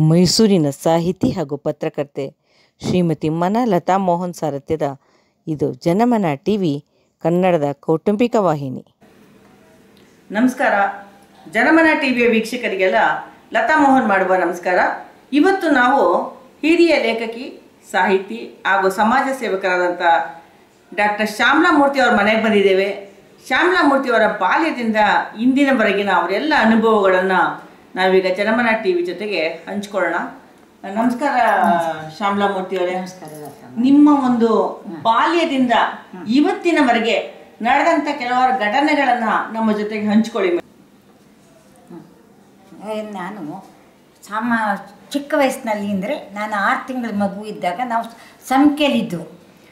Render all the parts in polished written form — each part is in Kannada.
ಮೈಸೂರಿನ ಸಾಹಿತಿ ಹಾಗೂ ಪತ್ರಕರ್ತೆ ಶ್ರೀಮತಿ ಲತಾ ಮೋಹನ್ ಸಾರಥ್ಯದ ಇದು ಜನಮನ ಟಿವಿ ಕನ್ನಡದ ಕೌಟುಂಬಿಕ ವಾಹಿನಿ. ನಮಸ್ಕಾರ. ಜನಮನ ಟಿವಿಯ ವೀಕ್ಷಕರಿಗೆಲ್ಲ ಲತಾ ಮೋಹನ್ ಮಾಡುವ ನಮಸ್ಕಾರ. ಇವತ್ತು ನಾವು ಹಿರಿಯ ಲೇಖಕಿ, ಸಾಹಿತಿ ಹಾಗೂ ಸಮಾಜ ಸೇವಕರಾದಂಥ ಡಾಕ್ಟರ್ ಶ್ಯಾಮಲಾ ಮೂರ್ತಿ ಅವರ ಮನೆಗೆ ಬಂದಿದ್ದೇವೆ. ಶ್ಯಾಮಲಾ ಮೂರ್ತಿಯವರ ಬಾಲ್ಯದಿಂದ ಇಂದಿನವರೆಗಿನ ಅವರೆಲ್ಲ ಅನುಭವಗಳನ್ನು ನಾವೀಗ ಜನಮನ ಟಿವಿ ಜೊತೆಗೆ ಹಂಚ್ಕೊಳ್ಳೋಣ. ನಮಸ್ಕಾರ ಶ್ಯಾಮಲಾ ಮೂರ್ತಿ ಅವರೇ. ನಮಸ್ಕಾರ. ನಿಮ್ಮ ಒಂದು ಬಾಲ್ಯದಿಂದ ಇವತ್ತಿನವರೆಗೆ ನಡೆದಂಥ ಕೆಲವಾರು ಘಟನೆಗಳನ್ನು ನಮ್ಮ ಜೊತೆಗೆ ಹಂಚ್ಕೊಳ್ಳಿ. ನಾನು ಚಿಕ್ಕ ವಯಸ್ಸಿನಲ್ಲಿ ಅಂದರೆ ನಾನು 6 ತಿಂಗಳ ಮಗು ಇದ್ದಾಗ ನಾವು ಸಂಕೆಲಿದ್ದು,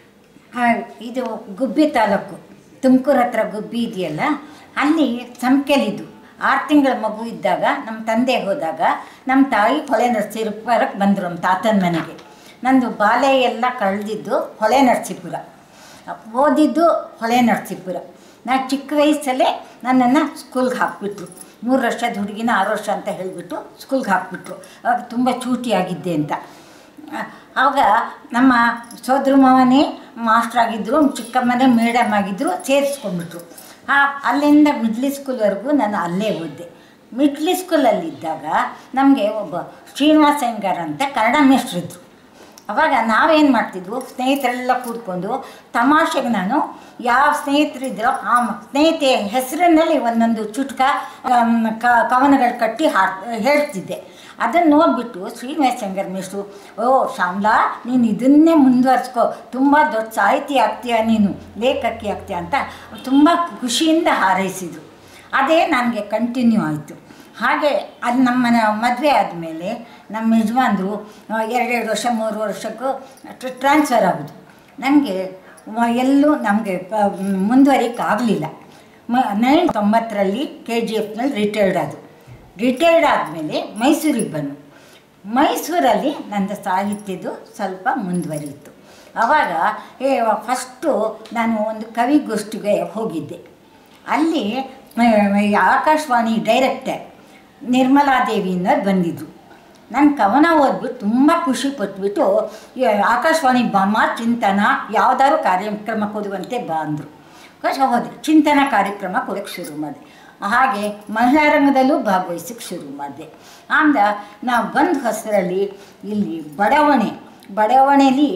ಇದು ಗುಬ್ಬಿ ತಾಲೂಕು, ತುಮಕೂರು ಹತ್ರ ಗುಬ್ಬಿ ಇದೆಯಲ್ಲ, ಅಲ್ಲಿ ಸಂಕೆಲಿದ್ದು 6 ತಿಂಗಳ ಮಗು ಇದ್ದಾಗ ನಮ್ಮ ತಂದೆ ಹೋದಾಗ ನಮ್ಮ ತಾಯಿ ಹೊಳೆ ನರಸೀಪುರಕ್ಕೆ ಬಂದರು, ನಮ್ಮ ತಾತನ ಮನೆಗೆ. ನಂದು ಬಾಲ್ಯ ಎಲ್ಲ ಕಳೆದಿದ್ದು ಹೊಳೆ ನರಸೀಪುರ, ಓದಿದ್ದು ಹೊಳೆ ನರಸೀಪುರ. ನಾನು ಚಿಕ್ಕ ವಯಸ್ಸಲ್ಲೇ ನನ್ನನ್ನು ಸ್ಕೂಲ್ಗೆ ಹಾಕ್ಬಿಟ್ರು. 3 ವರ್ಷದ ಹುಡುಗಿನ 6 ವರ್ಷ ಅಂತ ಹೇಳಿಬಿಟ್ಟು ಸ್ಕೂಲ್ಗೆ ಹಾಕ್ಬಿಟ್ರು. ಅವಾಗ ತುಂಬ ಚೂಟಿಯಾಗಿದ್ದೆ ಅಂತ. ಆವಾಗ ನಮ್ಮ ಸೋದರ ಮಾವನೇ ಮಾಸ್ಟ್ರಾಗಿದ್ದರು, ಚಿಕ್ಕಮ್ಮನೇ ಮೇಡಮ್ ಆಗಿದ್ದರು, ಸೇರಿಸ್ಕೊಂಡ್ಬಿಟ್ರು. ಅಲ್ಲಿಂದ ಮಿಡ್ಲಿ ಸ್ಕೂಲ್ವರೆಗೂ ನಾನು ಅಲ್ಲೇ ಓದಿದೆ. ಮಿಡ್ಲಿ ಸ್ಕೂಲಲ್ಲಿದ್ದಾಗ ನಮಗೆ ಒಬ್ಬ ಶ್ರೀನಿವಾಸ ಅಯ್ಯಂಗಾರ್ ಅಂತ ಕನ್ನಡ ಮೇಷ್ಟ್ರಿದ್ರು. ಆವಾಗ ನಾವೇನು ಮಾಡ್ತಿದ್ವು, ಸ್ನೇಹಿತರೆಲ್ಲ ಕೂತ್ಕೊಂಡು ತಮಾಷೆಗೆ ನಾನು ಯಾವ ಸ್ನೇಹಿತರಿದ್ರೋ ಆ ಸ್ನೇಹಿತೆ ಹೆಸರಿನಲ್ಲಿ ಒಂದೊಂದು ಚುಟ್ಕ ಕವನಗಳು ಕಟ್ಟಿ ಹೇಳ್ತಿದ್ದೆ. ಅದನ್ನು ನೋಡಿಬಿಟ್ಟು ಶ್ರೀನಿವಾಸ ಅಯ್ಯಂಗಾರ್ ಮೇಷ್ಟ್ರು, ಓ ಶ್ಯಾಮಲಾ, ನೀನು ಇದನ್ನೇ ಮುಂದುವರ್ಸ್ಕೊ, ತುಂಬ ದೊಡ್ಡ ಸಾಹಿತಿ ಆಗ್ತೀಯ, ನೀನು ಲೇಖಕಿ ಆಗ್ತೀಯ ಅಂತ ತುಂಬ ಖುಷಿಯಿಂದ ಹಾರೈಸಿದರು. ಅದೇ ನನಗೆ ಕಂಟಿನ್ಯೂ ಆಯಿತು. ಹಾಗೆ ಅದು ನಮ್ಮ ಮದುವೆ ಆದಮೇಲೆ ನಮ್ಮ ಯಜಮಾನ್ರು 2 ವರ್ಷ 3 ವರ್ಷಕ್ಕೂ ಟ್ರಾನ್ಸ್ಫರ್ ಆಗೋದು. ನನಗೆ ಎಲ್ಲೂ ನಮಗೆ ಮುಂದುವರಿಯೋಕ್ಕಾಗಲಿಲ್ಲ. 1990ರಲ್ಲಿ KGFನಲ್ಲಿ ರಿಟೈರ್ಡ್ ಆದಮೇಲೆ ಮೈಸೂರಿಗೆ ಬಂದು ಮೈಸೂರಲ್ಲಿ ನನ್ನ ಸಾಹಿತ್ಯದ್ದು ಸ್ವಲ್ಪ ಮುಂದುವರಿಯಿತು. ಆವಾಗ ಫಸ್ಟು ನಾನು ಒಂದು ಕವಿಗೋಷ್ಠಿಗೆ ಹೋಗಿದ್ದೆ. ಅಲ್ಲಿ ಆಕಾಶವಾಣಿ ಡೈರೆಕ್ಟರ್ ನಿರ್ಮಲಾದೇವಿಯವರು ಬಂದಿದ್ದರು. ನನ್ನ ಕವನ ಓದ್ಬಿಟ್ಟು ತುಂಬ ಖುಷಿ ಪಟ್ಬಿಟ್ಟು, ಆಕಾಶವಾಣಿ ಬಾಮ ಚಿಂತನ ಯಾವುದಾದ್ರು ಕಾರ್ಯಕ್ರಮ ಕೊಡುವಂತೆ ಬಾ ಅಂದರು. ಹೋದೆ, ಚಿಂತನ ಕಾರ್ಯಕ್ರಮ ಕೊಡೋಕ್ಕೆ ಶುರು ಮಾಡಿದೆ. ಹಾಗೆ ಮಹಿಳಾ ರಂಗದಲ್ಲೂ ಭಾಗವಹಿಸೋಕ್ಕೆ ಶುರು ಮಾಡಿದೆ. ಆಮೇಲೆ ನಾವು ಬಂದ ಹೊಸರಲ್ಲಿ ಇಲ್ಲಿ ಬಡಾವಣೆಯಲ್ಲಿ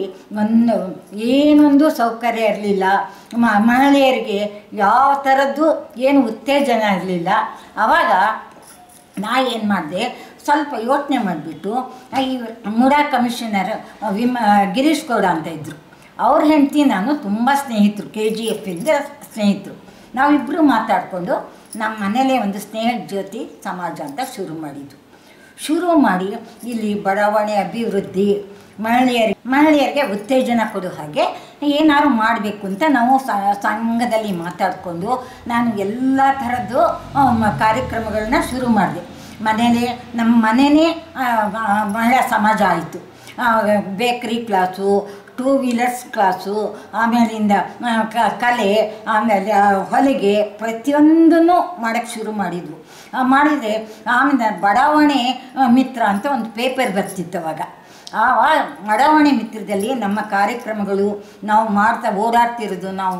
ಏನೊಂದು ಸೌಕರ್ಯ ಇರಲಿಲ್ಲ. ಮಹಿಳೆಯರಿಗೆ ಯಾವ ಥರದ್ದು ಏನು ಉತ್ತೇಜನ ಇರಲಿಲ್ಲ. ಆವಾಗ ನಾ ಏನು ಮಾಡಿದೆ, ಸ್ವಲ್ಪ ಯೋಚನೆ ಮಾಡಿಬಿಟ್ಟು ಈ ಮುಡಾ ಕಮಿಷನರ್ ಗಿರೀಶ್ ಗೌಡ ಅಂತ ಇದ್ದರು, ಅವ್ರ ಹೆಂಡತಿ ನಾನು ತುಂಬ ಸ್ನೇಹಿತರು, KGFಯಿಂದ ಸ್ನೇಹಿತರು. ನಾವಿಬ್ಬರು ಮಾತಾಡಿಕೊಂಡು ನಮ್ಮ ಮನೇಲೇ ಒಂದು ಸ್ನೇಹ ಜ್ಯೋತಿ ಸಮಾಜ ಅಂತ ಶುರು ಮಾಡಿ ಇಲ್ಲಿ ಬಡಾವಣೆ ಅಭಿವೃದ್ಧಿ, ಮಹಿಳೆಯರಿಗೆ ಉತ್ತೇಜನ ಕೊಡೋ ಹಾಗೆ ಏನಾದ್ರು ಮಾಡಬೇಕು ಅಂತ ನಾವು ಸಂಘದಲ್ಲಿ ಮಾತಾಡಿಕೊಂಡು ನಾನು ಎಲ್ಲ ಥರದ್ದು ಕಾರ್ಯಕ್ರಮಗಳನ್ನ ಶುರು ಮಾಡಿದೆ. ನಮ್ಮ ಮನೆಯೇ ಮಹಿಳಾ ಸಮಾಜ ಆಯಿತು. ಬೇಕ್ರಿ ಕ್ಲಾಸು, 2 ವೀಲರ್ಸ್ ಕ್ಲಾಸು, ಆಮೇಲಿಂದ ಕಲೆ, ಆಮೇಲೆ ಹೊಲಿಗೆ, ಪ್ರತಿಯೊಂದನ್ನು ಮಾಡೋಕ್ಕೆ ಶುರು ಮಾಡಿದ್ವು. ಆಮೇಲೆ ಬಡಾವಣೆ ಮಿತ್ರ ಅಂತ ಒಂದು ಪೇಪರ್ ಬರ್ತಿತ್ತು ಅವಾಗ. ಆ ಬಡಾವಣೆ ಮಿತ್ರದಲ್ಲಿ ನಮ್ಮ ಕಾರ್ಯಕ್ರಮಗಳು ನಾವು ಓಡಾಡ್ತಿರೋದು, ನಾವು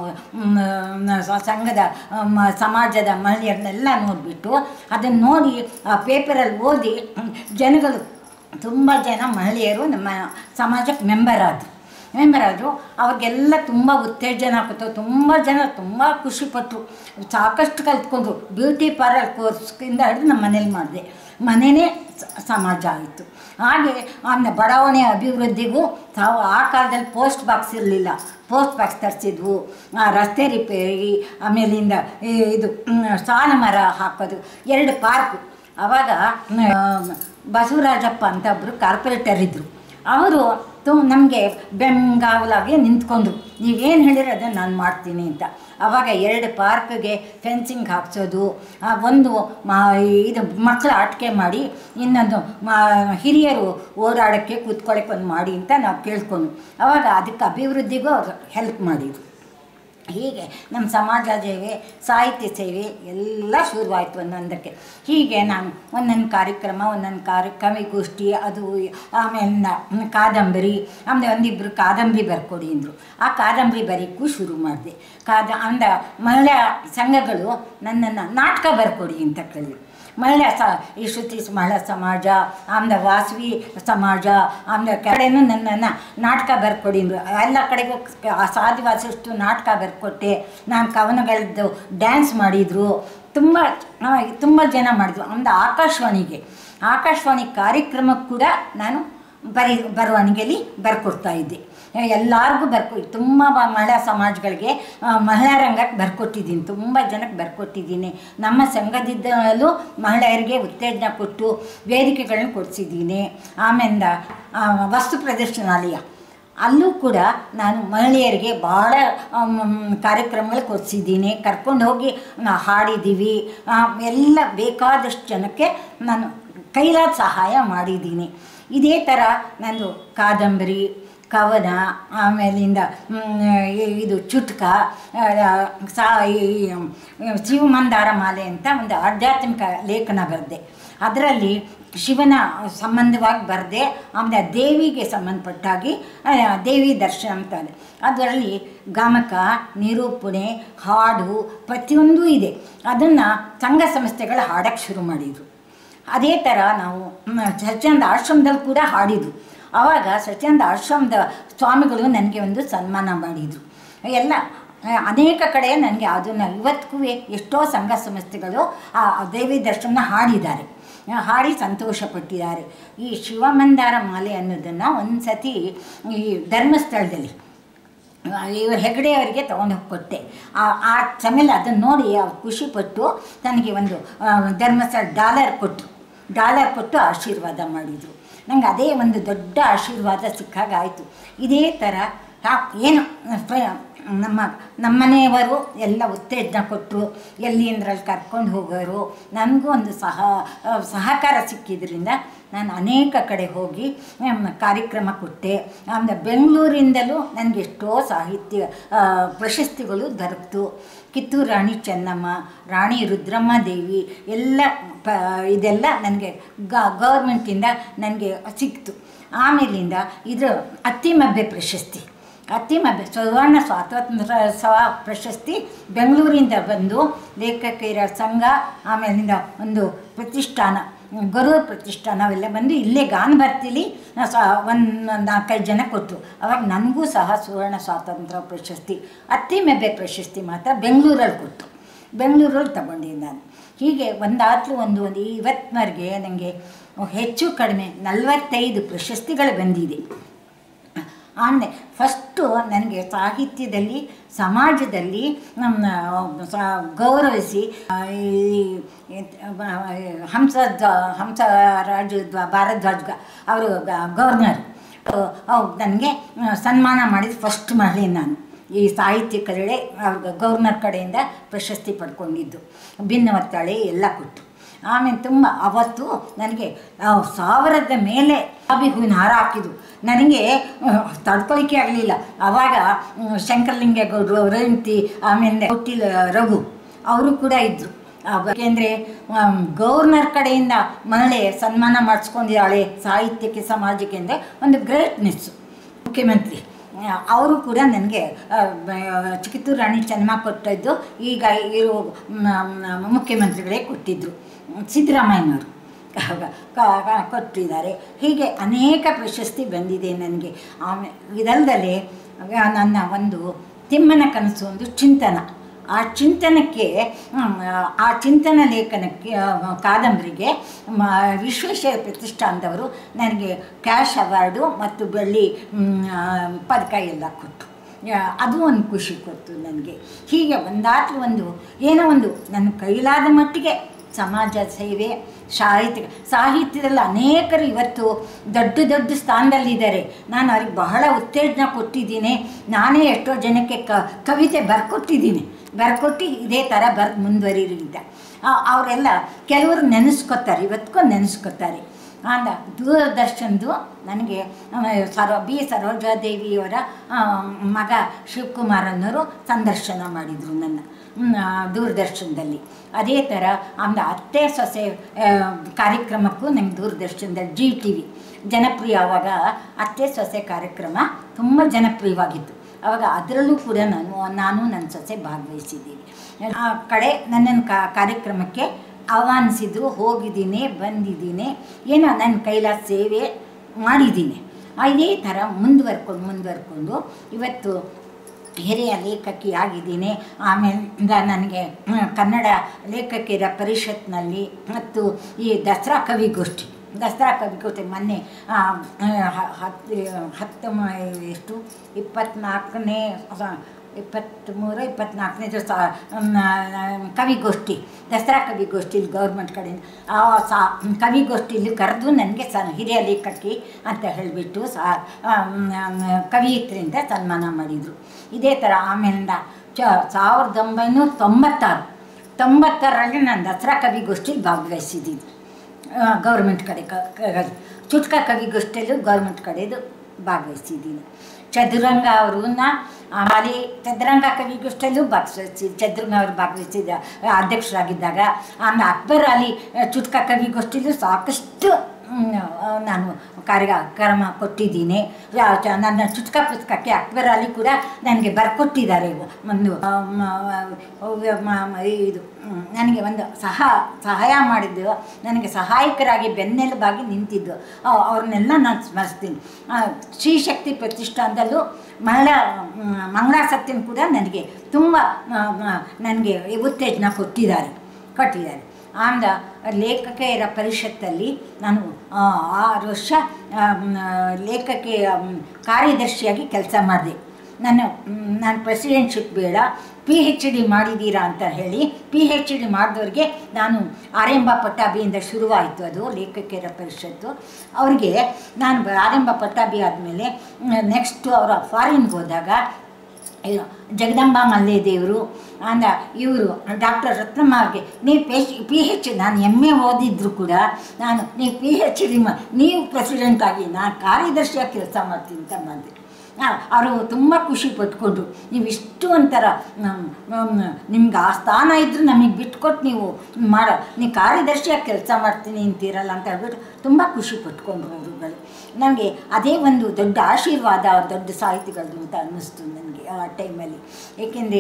ಸಂಘದ ಸಮಾಜದ ಮಹಿಳೆಯರನ್ನೆಲ್ಲ ನೋಡಿಬಿಟ್ಟು ಅದನ್ನು ನೋಡಿ ಆ ಪೇಪರಲ್ಲಿ ಓದಿ ಜನಗಳು ತುಂಬ ಜನ ಮಹಿಳೆಯರು ನಮ್ಮ ಸಮಾಜಕ್ಕೆ ಮೆಂಬರ್ ಆದರು. ಅವ್ರಿಗೆಲ್ಲ ತುಂಬ ಉತ್ತೇಜನ ಆಗ್ತದೆ. ತುಂಬ ಜನ ತುಂಬ ಖುಷಿಪಟ್ಟರು, ಸಾಕಷ್ಟು ಕಲ್ತ್ಕೊಂಡ್ರು. ಬ್ಯೂಟಿ ಪಾರ್ಲರ್ ಕೋರ್ಸ್ಗಿಂದ ಹಿಡಿದು ನಮ್ಮ ಮನೇಲಿ ಮಾಡಿದೆ. ಮನೆಯೇ ಸಮಾಜ ಆಯಿತು. ಹಾಗೆ ಆಮೇಲೆ ಬಡಾವಣೆ ಅಭಿವೃದ್ಧಿಗೂ ಆ ಕಾಲದಲ್ಲಿ ಪೋಸ್ಟ್ ಬಾಕ್ಸ್ ಇರಲಿಲ್ಲ, ಪೋಸ್ಟ್ ಬಾಕ್ಸ್ ತರಿಸಿದ್ವು. ರಸ್ತೆ ರಿಪೇರಿ, ಆಮೇಲಿಂದ ಇದು ಸಾಲ ಮರ ಹಾಕೋದು, 2 ಪಾರ್ಕು. ಆವಾಗ ಬಸವರಾಜಪ್ಪ ಅಂತ ಒಬ್ಬರು ಕಾರ್ಪೊರೇಟರ್ ಇದ್ದರು. ಅವರು ನಮಗೆ ಬೆಂಗಾವಲಾಗಿ ನಿಂತ್ಕೊಂಡ್ರು, ನೀವೇನು ಹೇಳಿದ್ರೆ ಅದನ್ನು ನಾನು ಮಾಡ್ತೀನಿ ಅಂತ. ಆವಾಗ 2 ಪಾರ್ಕ್ಗೆ ಫೆನ್ಸಿಂಗ್ ಹಾಕ್ಸೋದು, ಒಂದು ಇದು ಮಕ್ಕಳ ಆಟಿಕೆ ಮಾಡಿ, ಇನ್ನೊಂದು ಹಿರಿಯರು ಓಡಾಡೋಕ್ಕೆ ಕೂತ್ಕೊಳ್ಳೋಕ್ಕೆ ಒಂದು ಮಾಡಿ ಅಂತ ನಾವು ಕೇಳ್ಕೊಂಡು, ಆವಾಗ ಅದಕ್ಕೆ ಅಭಿವೃದ್ಧಿಗೂ ಅವ್ರು ಹೆಲ್ಪ್ ಮಾಡಿದರು. ಹೀಗೆ ನಮ್ಮ ಸಮಾಜ ಸೇವೆ, ಸಾಹಿತ್ಯ ಸೇವೆ ಎಲ್ಲ ಶುರುವಾಯಿತು ಒಂದೊಂದಕ್ಕೆ. ಹೀಗೆ ನಾನು ಒಂದೊಂದು ಕಾರ್ಯಕ್ರಮ, ಕವಿಗೋಷ್ಠಿ, ಅದು ಆಮೇಲೆ ಕಾದಂಬರಿ, ಆಮೇಲೆ ಒಂದಿಬ್ಬರು ಕಾದಂಬರಿ ಬರ್ಕೊಡಿ ಅಂದರು. ಆ ಕಾದಂಬರಿ ಬರೀಕ್ಕೂ ಶುರು ಮಾಡಿದೆ. ಮಹಿಳಾ ಸಂಘಗಳು ನನ್ನನ್ನು ನಾಟಕ ಬರ್ಕೊಡಿ ಅಂತ ಕೇಳಿದ್ರು. ಈ ಶ್ರುತಿ ಮಹಿಳಾ ಸಮಾಜ, ಆಮೇಲೆ ವಾಸವಿ ಸಮಾಜ, ಆಮೇಲೆ ಕಡೆನೂ ನನ್ನನ್ನು ನಾಟಕ ಬರ್ಕೊಡಿ ಅಂದರು. ಎಲ್ಲ ಕಡೆಗೂ ಸಾಧ್ಯವಾದಷ್ಟು ನಾಟಕ ಬರ್ಕೊಟ್ಟೆ. ನಾನು ಕವನಗಳದ್ದು ಡ್ಯಾನ್ಸ್ ಮಾಡಿದರು. ತುಂಬ ಜನ ಮಾಡಿದ್ರು. ಆಮೇಲೆ ಆಕಾಶವಾಣಿ ಕಾರ್ಯಕ್ರಮಕ್ಕೆ ಕೂಡ ನಾನು ಬರವಣಿಗೆಯಲ್ಲಿ ಬರ್ಕೊಡ್ತಾಯಿದ್ದೆ. ಎಲ್ಲರಿಗೂ ತುಂಬ ಮಹಿಳಾ ಸಮಾಜಗಳಿಗೆ, ಮಹಿಳಾ ರಂಗಕ್ಕೆ ಬರ್ಕೊಟ್ಟಿದ್ದೀನಿ. ತುಂಬ ಜನಕ್ಕೆ ಬರ್ಕೊಟ್ಟಿದ್ದೀನಿ. ನಮ್ಮ ಸಂಘದಿಂದಲೂ ಮಹಿಳೆಯರಿಗೆ ಉತ್ತೇಜನ ಕೊಟ್ಟು ವೇದಿಕೆಗಳನ್ನ ಕೊಡಿಸಿದ್ದೀನಿ. ಆಮೇಲೆ ವಸ್ತು ಪ್ರದರ್ಶನಾಲಯ, ಅಲ್ಲೂ ಕೂಡ ನಾನು ಮಹಿಳೆಯರಿಗೆ ಭಾಳ ಕಾರ್ಯಕ್ರಮಗಳು ಕೊಡಿಸಿದ್ದೀನಿ. ಕರ್ಕೊಂಡು ಹೋಗಿ ಹಾಡಿದ್ದೀವಿ. ಎಲ್ಲ ಬೇಕಾದಷ್ಟು ಜನಕ್ಕೆ ನಾನು ಕೈಲಾದ ಸಹಾಯ ಮಾಡಿದ್ದೀನಿ. ಇದೇ ಥರ ನಂದು ಕಾದಂಬರಿ, ಕವನ, ಆಮೇಲಿಂದ ಇದು ಚುಟ್ಕ, ಶಿವಮಂದಾರ ಮಾಲೆ ಅಂತ ಒಂದು ಆಧ್ಯಾತ್ಮಿಕ ಲೇಖನ ಬರೆದೆ. ಅದರಲ್ಲಿ ಶಿವನ ಸಂಬಂಧವಾಗಿ ಬರೆದೆ. ಆಮೇಲೆ ದೇವಿಗೆ ಸಂಬಂಧಪಟ್ಟಾಗಿ ದೇವಿ ದರ್ಶನ ಅಂತ ಇದೆ. ಅದರಲ್ಲಿ ಗಮಕ, ನಿರೂಪಣೆ, ಹಾಡು ಪ್ರತಿಯೊಂದೂ ಇದೆ. ಅದನ್ನು ಸಂಘ ಸಂಸ್ಥೆಗಳು ಹಾಡೋಕ್ಕೆ ಶುರು ಮಾಡಿದರು. ಅದೇ ಥರ ನಾವು ಸತ್ಯಾನಂದ ಆಶ್ರಮದಲ್ಲಿ ಕೂಡ ಹಾಡಿದರು. ಆವಾಗ ಸತ್ಯಾನಂದ ಆಶ್ರಮದ ಸ್ವಾಮಿಗಳು ನನಗೆ ಒಂದು ಸನ್ಮಾನ ಮಾಡಿದರು. ಎಲ್ಲ ಅನೇಕ ಕಡೆ ನನಗೆ ಅದನ್ನು ಇವತ್ತಿಗೂ ಎಷ್ಟೋ ಸಂಘ ಸಂಸ್ಥೆಗಳು ಆ ದೇವಿ ದರ್ಶನ ಹಾಡಿ ಸಂತೋಷಪಟ್ಟಿದ್ದಾರೆ. ಈ ಶಿವಮಂದಾರ ಮಾಲೆ ಅನ್ನೋದನ್ನು ಒಂದು ಸತಿ ಈ ಧರ್ಮಸ್ಥಳದಲ್ಲಿ ಇವರು ಹೆಗಡೆ ಅವರಿಗೆ ತೊಗೊಂಡು ಕೊಟ್ಟೆ. ಆ ಸಮಯ ಅದನ್ನು ನೋಡಿ ಅವ್ರು ಖುಷಿಪಟ್ಟು ನನಗೆ ಒಂದು ಧರ್ಮಸ್ಥಳ ಡಾಲರ್ ಕೊಟ್ಟು ಆಶೀರ್ವಾದ ಮಾಡಿದರು. ನಂಗೆ ಅದೇ ಒಂದು ದೊಡ್ಡ ಆಶೀರ್ವಾದ ಸಿಕ್ಕಾಗಾಯಿತು. ಇದೇ ಥರ ಏನು ನಮ್ಮನೆಯವರು ಎಲ್ಲ ಉತ್ತೇಜನ ಕೊಟ್ಟರು. ಎಲ್ಲಿ ಅಂದ್ರಲ್ಲಿ ಕರ್ಕೊಂಡು ಹೋಗೋರು. ನನಗೂ ಒಂದು ಸಹಕಾರ ಸಿಕ್ಕಿದ್ರಿಂದ ನಾನು ಅನೇಕ ಕಡೆ ಹೋಗಿ ಕಾರ್ಯಕ್ರಮ ಕೊಟ್ಟೆ. ಆಮೇಲೆ ಬೆಂಗಳೂರಿಂದಲೂ ನನಗೆ ಎಷ್ಟೋ ಸಾಹಿತ್ಯ ಪ್ರಶಸ್ತಿಗಳು ದೊರಕಿತು. ಕಿತ್ತೂರು ರಾಣಿ ಚೆನ್ನಮ್ಮ, ರಾಣಿ ರುದ್ರಮ್ಮ ದೇವಿ ಇದೆಲ್ಲ ನನಗೆ ಗೌರ್ಮೆಂಟಿಂದ ನನಗೆ ಸಿಕ್ತು. ಆಮೇಲಿಂದ ಇದು ಅತ್ತಿಮಬ್ಬೆ ಪ್ರಶಸ್ತಿ, ಸುವರ್ಣ ಸ್ವಾತಂತ್ರ್ಯೋತ್ಸವ ಪ್ರಶಸ್ತಿ ಬೆಂಗಳೂರಿಂದ ಬಂದು ಲೇಖಕಿಯರ ಸಂಘ, ಆಮೇಲಿಂದ ಒಂದು ಪ್ರತಿಷ್ಠಾನ, ಗೌರವ ಪ್ರತಿಷ್ಠಾನ ಅವೆಲ್ಲ ಬಂದು ಇಲ್ಲೇ ಗಾನಭರ್ತಿಲಿ ಒಂದು 4-5 ಜನ ಕೊಟ್ಟರು. ಅವಾಗ ನನಗೂ ಸಹ ಸುವರ್ಣ ಸ್ವಾತಂತ್ರ್ಯ ಪ್ರಶಸ್ತಿ, ಅತ್ತಿಮಬ್ಬೆ ಪ್ರಶಸ್ತಿ ಮಾತ್ರ ಬೆಂಗಳೂರಲ್ಲಿ ತಗೊಂಡಿದ್ದೆ ನಾನು. ಹೀಗೆ ಒಂದು ಇವತ್ತಿನವರೆಗೆ ನನಗೆ ಹೆಚ್ಚು ಕಡಿಮೆ 45 ಪ್ರಶಸ್ತಿಗಳು ಬಂದಿದೆ. ಆಮೇಲೆ ಫಸ್ಟು ನನಗೆ ಸಾಹಿತ್ಯದಲ್ಲಿ, ಸಮಾಜದಲ್ಲಿ ಗೌರವಿಸಿ ಹಂಸರಾಜ್ ಭಾರದ್ವಾಜ್ ಅವರು ಗವರ್ನರ್ ನನಗೆ ಸನ್ಮಾನ ಮಾಡಿದ ಫಸ್ಟ್ ಮಹಿಳೆ ನಾನು. ಈ ಸಾಹಿತ್ಯ ಕಡೆ ಅವ್ರಿಗೆ ಗವರ್ನರ್ ಕಡೆಯಿಂದ ಪ್ರಶಸ್ತಿ ಪಡ್ಕೊಂಡಿದ್ದು, ಭಿನ್ನವತ್ತಾಳೆ ಎಲ್ಲ ಕೊಟ್ಟು. ಆಮೇಲೆ ತುಂಬ ಅವತ್ತು ನನಗೆ 1000 ಮೇಲೆ ಗುಲಾಬಿ ಹೂವಿನ ಹಾರ ಹಾಕಿದ್ದು. ನನಗೆ ತಡ್ಕೊಳಿಕೆ ಆಗಲಿಲ್ಲ. ಆವಾಗ ಶಂಕರಲಿಂಗೇಗೌಡರು, ರೇವಂತಿ, ಆಮೇಲೆ ಹುಟ್ಟಿಲ ರಘು ಅವರು ಕೂಡ ಇದ್ದರು. ಯಾಕೆಂದರೆ ಗವರ್ನರ್ ಕಡೆಯಿಂದ ಮಹಿಳೆ ಸನ್ಮಾನ ಮಾಡಿಸ್ಕೊಂಡಿದ್ದಾಳೆ ಸಾಹಿತ್ಯಕ್ಕೆ, ಸಮಾಜಕ್ಕೆ ಅಂದರೆ ಒಂದು ಗ್ರೇಟ್ನೆಸ್ಸು. ಮುಖ್ಯಮಂತ್ರಿ ಅವರು ಕೂಡ ನನಗೆ ಕಿತ್ತೂರು ರಾಣಿ ಚೆನ್ನಮ್ಮ ಕೊಟ್ಟಿದ್ದು, ಈಗ ಇರೋ ಮುಖ್ಯಮಂತ್ರಿಗಳೇ ಕೊಟ್ಟಿದ್ದರು, ಸಿದ್ದರಾಮಯ್ಯನವರು ಕೊಟ್ಟಿದ್ದಾರೆ. ಹೀಗೆ ಅನೇಕ ಪ್ರಶಸ್ತಿ ಬಂದಿದೆ ನನಗೆ. ಆಮೇಲೆ ಇದಲ್ಲದೆ ನನ್ನ ಒಂದು ತಿಮ್ಮನ ಕನಸು ಒಂದು ಚಿಂತನ, ಆ ಚಿಂತನ ಲೇಖನಕ್ಕೆ, ಕಾದಂಬರಿಗೆ ವಿಶ್ವೇಶ್ವರ ಪ್ರತಿಷ್ಠಾನದವರು ನನಗೆ ಕ್ಯಾಶ್ ಅವಾರ್ಡು ಮತ್ತು ಬೆಳ್ಳಿ ಪದಕ ಎಲ್ಲ ಕೊಟ್ಟು, ಅದು ಒಂದು ಖುಷಿ ಕೊಟ್ಟು ನನಗೆ. ಹೀಗೆ ಏನೋ ಒಂದು ನನ್ನ ಕೈಲಾದ ಮಟ್ಟಿಗೆ ಸಮಾಜ ಸೇವೆ, ಸಾಹಿತ್ಯದಲ್ಲಿ ಅನೇಕರು ಇವತ್ತು ದೊಡ್ಡ ಸ್ಥಾನದಲ್ಲಿದ್ದಾರೆ. ನಾನು ಅವ್ರಿಗೆ ಬಹಳ ಉತ್ತೇಜನ ಕೊಟ್ಟಿದ್ದೀನಿ. ನಾನೇ ಎಷ್ಟೋ ಜನಕ್ಕೆ ಕವಿತೆ ಬರ್ಕೊಟ್ಟು ಇದೇ ಥರ ಮುಂದುವರಿಯಿಂದ ಅವರೆಲ್ಲ ಕೆಲವರು ನೆನೆಸ್ಕೊತಾರೆ, ಇವತ್ತಿಗೂ ನೆನೆಸ್ಕೊತಾರೆ. ಅಂದ ದೂರದರ್ಶನದ್ದು ನನಗೆ ಬಿ ಸರೋಜಾದೇವಿಯವರ ಮಗ ಶಿವಕುಮಾರ್ ಅನ್ನೋರು ಸಂದರ್ಶನ ಮಾಡಿದರು ನನ್ನ ದೂರದರ್ಶನದಲ್ಲಿ. ಅದೇ ಥರ ಆಮೇಲೆ ಅತ್ತೆ ಸೊಸೆ ಕಾರ್ಯಕ್ರಮಕ್ಕೂ ನಂಗೆ ದೂರದರ್ಶನದಲ್ಲಿ GTV ಜನಪ್ರಿಯ. ಆವಾಗ ಅತ್ತೆ ಸೊಸೆ ಕಾರ್ಯಕ್ರಮ ತುಂಬ ಜನಪ್ರಿಯವಾಗಿತ್ತು. ಆವಾಗ ಅದರಲ್ಲೂ ಕೂಡ ನಾನು ನನ್ನ ಸೊಸೆ ಭಾಗವಹಿಸಿದ್ದೀವಿ. ಆ ಕಡೆ ನನ್ನನ್ನು ಕಾರ್ಯಕ್ರಮಕ್ಕೆ ಆಹ್ವಾನಿಸಿದ್ರು, ಹೋಗಿದ್ದೀನಿ, ಬಂದಿದ್ದೀನಿ, ಏನೋ ನನ್ನ ಕೈಲಾದ ಸೇವೆ ಮಾಡಿದ್ದೀನಿ. ಇದೇ ಥರ ಮುಂದುವರ್ಕೊಂಡು ಇವತ್ತು ಹಿರಿಯ ಲೇಖಕಿ ಆಗಿದ್ದೀನಿ. ಆಮೇಲೆ ನನಗೆ ಕನ್ನಡ ಲೇಖಕಿಯರ ಪರಿಷತ್ನಲ್ಲಿ ಮತ್ತು ಈ ದಸರಾ ಕವಿಗೋಷ್ಠಿ ಮೊನ್ನೆ 24ನೇ ಕವಿಗೋಷ್ಠಿ, ದಸರಾ ಕವಿಗೋಷ್ಠಿಲಿ ಗೌರ್ಮೆಂಟ್ ಕಡೆಯಿಂದ ಕವಿಗೋಷ್ಠಿಲಿ ಕರೆದು ನನಗೆ ಹಿರಿಯ ಲೇಖಕಿ ಅಂತ ಹೇಳಿಬಿಟ್ಟು ಕವಿಯತ್ರಿಂದ ಸನ್ಮಾನ ಮಾಡಿದರು. ಇದೇ ಥರ ಆಮೇಲಿಂದ 1996ರಲ್ಲಿ ನಾನು ದಸರಾ ಕವಿಗೋಷ್ಠಿಲಿ ಭಾಗವಹಿಸಿದ್ದೀನಿ. ಗೌರ್ಮೆಂಟ್ ಕಡೆ ಚುಟ್ಕ ಕವಿಗೋಷ್ಠಿಯಲ್ಲೂ ಗೌರ್ಮೆಂಟ್ ಕಡೆದು ಭಾಗವಹಿಸಿದ್ದೀನಿ. ಚದುರಂಗ ಅವ್ರನ್ನ ಆಮೇಲೆ ಚದುರಂಗ ಕವಿಗೋಷ್ಠಿಯಲ್ಲೂ ಚದುರಂಗ ಅವರು ಭಾಗವಹಿಸಿದ ಅಧ್ಯಕ್ಷರಾಗಿದ್ದಾಗ. ಆಮೇಲೆ ಅಕ್ಬರ್ ಅಲಿ ಚುಟ್ಕ ಕವಿಗೋಷ್ಠಿಯಲ್ಲೂ ಸಾಕಷ್ಟು ನಾನು ಕಾರ್ಯಕ್ರಮ ಕೊಟ್ಟಿದ್ದೀನಿ. ನನ್ನ ಚುಟ್ಕ ಪುಸ್ತಕಕ್ಕೆ ಅಕ್ಬರ್ ಅಲಿ ಕೂಡ ನನಗೆ ಬರ್ಕೊಟ್ಟಿದ್ದಾರೆ. ಒಂದು ಇದು ನನಗೆ ಒಂದು ಸಹಾಯ ಮಾಡಿದ್ದು, ನನಗೆ ಸಹಾಯಕರಾಗಿ ಬೆನ್ನೆಲುಬಾಗಿ ನಿಂತಿದ್ದು ಅವ್ರನ್ನೆಲ್ಲ ನಾನು ಸ್ಮರಿಸ್ತೀನಿ. ಶ್ರೀಶಕ್ತಿ ಪ್ರತಿಷ್ಠಾನದಲ್ಲೂ ಮಂಗಳಾ ಸತ್ಯನ್ ಕೂಡ ನನಗೆ ತುಂಬ ನನಗೆ ಉತ್ತೇಜನ ಕೊಟ್ಟಿದ್ದಾರೆ. ಆಮೇಲೆ ಲೇಖಕಿಯರ ಪರಿಷತ್ತಲ್ಲಿ ನಾನು 6 ವರ್ಷ ಲೇಖಕಿ ಕಾರ್ಯದರ್ಶಿಯಾಗಿ ಕೆಲಸ ಮಾಡಿದೆ. ನಾನು ಪ್ರೆಸಿಡೆಂಟ್ಶಿಪ್ ಬೇಡ, PhD ಮಾಡಿದ್ದೀರಾ ಅಂತ ಹೇಳಿ PhD ಮಾಡಿದವ್ರಿಗೆ ನಾನು ಆರಂಭ ಪಟ್ಟಾಭಿಯಿಂದ ಶುರುವಾಯಿತು ಅದು ಲೇಖಕಿಯರ ಪರಿಷತ್ತು. ಅವ್ರಿಗೆ ನಾನು ಆರಂಭ ಪಟ್ಟಾಭಿ ಆದಮೇಲೆ ನೆಕ್ಸ್ಟು ಅವರು ಫಾರಿನ್ಗೆ ಹೋದಾಗ ಜಗದಂಬಾ ಮಲ್ಲೇದೇವರು ಇವರು ಡಾಕ್ಟರ್ ರತ್ನಮ್ಮ ಅವ್ರಿಗೆ ನೀವು PhD ನಾನು MA ಓದಿದ್ರು ಕೂಡ ನೀವು PhD ನೀವು ಪ್ರೆಸಿಡೆಂಟ್ ಆಗಿ ನಾನು ಕಾರ್ಯದರ್ಶಿಯಾಗಿ ಕೆಲಸ ಮಾಡ್ತೀನಿ ಅಂತ ಮಾಡಿದೆ. ಅವರು ತುಂಬ ಖುಷಿ ಪಟ್ಕೊಂಡ್ರು. ನೀವು ಇಷ್ಟು ಒಂಥರ ನಿಮ್ಗೆ ಆ ಸ್ಥಾನ ಇದ್ದರೂ ನಮಗೆ ಬಿಟ್ಕೊಟ್ಟು ನೀವು ಕಾರ್ಯದರ್ಶಿಯಾಗಿ ಕೆಲಸ ಮಾಡ್ತೀನಿ ಅಂತೀರಲ್ಲ ಅಂತ ಹೇಳ್ಬಿಟ್ಟು ತುಂಬ ಖುಷಿ ಪಟ್ಕೊಂಡ್ರು ಅವರುಗಳು. ನನಗೆ ಅದೇ ಒಂದು ದೊಡ್ಡ ಆಶೀರ್ವಾದ, ದೊಡ್ಡ ಸಾಹಿತಿಗಳದ್ದು ಅಂತ ಅನ್ನಿಸ್ತು ನನಗೆ ಆ ಟೈಮಲ್ಲಿ. ಏಕೆಂದರೆ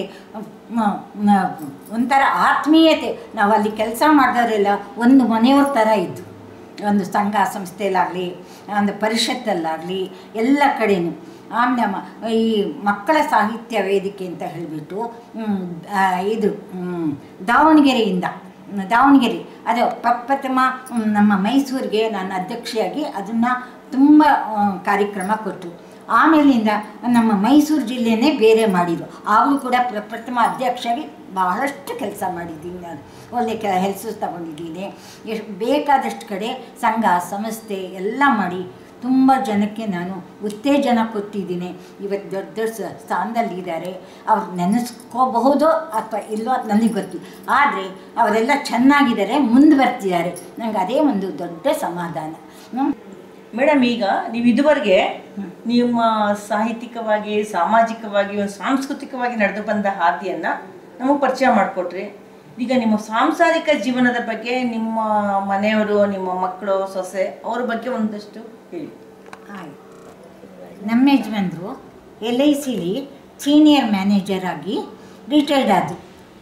ಒಂಥರ ಆತ್ಮೀಯತೆ, ನಾವು ಅಲ್ಲಿ ಕೆಲಸ ಮಾಡಿದವರೆಲ್ಲ ಒಂದು ಮನೆಯವ್ರ ಥರ ಇದ್ದು, ಒಂದು ಸಂಘ ಸಂಸ್ಥೆಯಲ್ಲಾಗಲಿ ಒಂದು ಪರಿಷತ್ತಲ್ಲಾಗಲಿ ಎಲ್ಲ ಕಡೆಯೂ. ಆಮೇಲೆ ಈ ಮಕ್ಕಳ ಸಾಹಿತ್ಯ ವೇದಿಕೆ ಅಂತ ಹೇಳಿಬಿಟ್ಟು ಇದು ದಾವಣಗೆರೆ ಅದು ಪ್ರಪ್ರಥಮ ನಮ್ಮ ಮೈಸೂರಿಗೆ ನಾನು ಅಧ್ಯಕ್ಷೆಯಾಗಿ ಅದನ್ನು ತುಂಬ ಕಾರ್ಯಕ್ರಮ ಕೊಟ್ಟರು. ಆಮೇಲಿಂದ ನಮ್ಮ ಮೈಸೂರು ಜಿಲ್ಲೆನೇ ಬೇರೆ ಮಾಡಿದರು. ಆಗಲೂ ಕೂಡ ಪ್ರಪ್ರಥಮ ಅಧ್ಯಕ್ಷರಾಗಿ ಬಹಳಷ್ಟು ಕೆಲಸ ಮಾಡಿದ್ದೀನಿ. ನಾನು ಒಳ್ಳೆ ಹೆಲ್ಸು ತಗೊಂಡಿದ್ದೀನಿ. ಎಷ್ಟು ಬೇಕಾದಷ್ಟು ಕಡೆ ಸಂಘ ಸಂಸ್ಥೆ ಎಲ್ಲ ಮಾಡಿ ತುಂಬ ಜನಕ್ಕೆ ನಾನು ಉತ್ತೇಜನ ಕೊಟ್ಟಿದ್ದೀನಿ. ಇವತ್ತು ದೊಡ್ಡ ದೊಡ್ಡ ಸ್ಥಾನದಲ್ಲಿದ್ದಾರೆ. ಅವ್ರು ನೆನೆಸ್ಕೋಬಹುದು ಅಥವಾ ಇಲ್ಲೋ ನನಗೆ ಗೊತ್ತಿಲ್ಲ, ಆದರೆ ಅವರೆಲ್ಲ ಚೆನ್ನಾಗಿದ್ದಾರೆ, ಮುಂದುವರ್ತಿದ್ದಾರೆ. ನನಗೆ ಅದೇ ಒಂದು ದೊಡ್ಡ ಸಮಾಧಾನ. ಮೇಡಮ್, ಈಗ ನೀವು ಇದುವರೆಗೆ ನಿಮ್ಮ ಸಾಹಿತ್ಯಿಕವಾಗಿ, ಸಾಮಾಜಿಕವಾಗಿ, ಸಾಂಸ್ಕೃತಿಕವಾಗಿ ನಡೆದು ಬಂದ ಹಾದಿಯನ್ನು ನಮಗೆ ಪರಿಚಯ ಮಾಡಿಕೊಟ್ರಿ. ಈಗ ನಿಮ್ಮ ಸಾಂಸಾರಿಕ ಜೀವನದ ಬಗ್ಗೆ, ನಿಮ್ಮ ಮನೆಯವರು, ನಿಮ್ಮ ಮಕ್ಕಳು, ಸೊಸೆ ಅವ್ರ ಬಗ್ಗೆ ಒಂದಷ್ಟು ಹೇಳಿ. ಆಯ್ತು. ನಮ್ಮ ಯಜಮಾನ್ರು LICಲಿ ಸೀನಿಯರ್ ಮ್ಯಾನೇಜರ್ ಆಗಿ ರಿಟೈರ್ಡ್ ಆದರು.